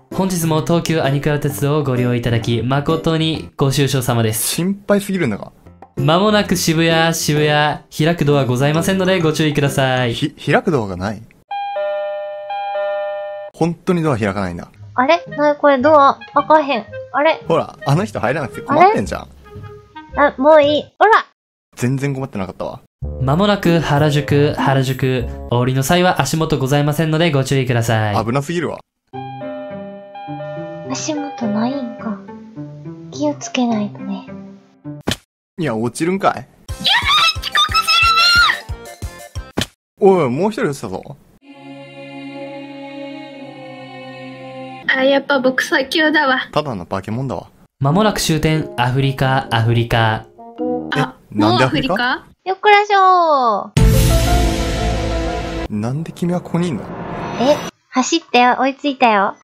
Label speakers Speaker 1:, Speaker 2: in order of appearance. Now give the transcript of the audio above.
Speaker 1: 本日も東急アニクラ鉄道をご利用いただき、誠にご愁傷様です。
Speaker 2: 心配すぎるんだが。
Speaker 1: まもなく渋谷、開くドアございませんのでご注意ください。
Speaker 2: 開くドアがない？本当にドア開かないんだ。
Speaker 3: あれなにこれドア開かへん。あれ
Speaker 2: ほら、あの人入らなくて困ってんじゃん。
Speaker 3: もういい。ほら
Speaker 2: 全然困ってなかったわ。
Speaker 1: まもなく原宿、お降りの際は足元ございませんのでご注意ください。
Speaker 2: 危なすぎるわ。
Speaker 3: 足元ないんか。気をつけないとね。
Speaker 2: いや、落ちるんかい。やばい、遅刻するわ。おい、もう一人落ちたぞ。
Speaker 4: あ、やっぱ僕最強だわ。
Speaker 2: ただの化け物だわ。
Speaker 1: まもなく終点、アフリカ。
Speaker 4: あ、
Speaker 2: なんでアフリカ？
Speaker 3: よっこらしょー。
Speaker 2: なんで君はここにいんの？
Speaker 3: 走って追いついたよ。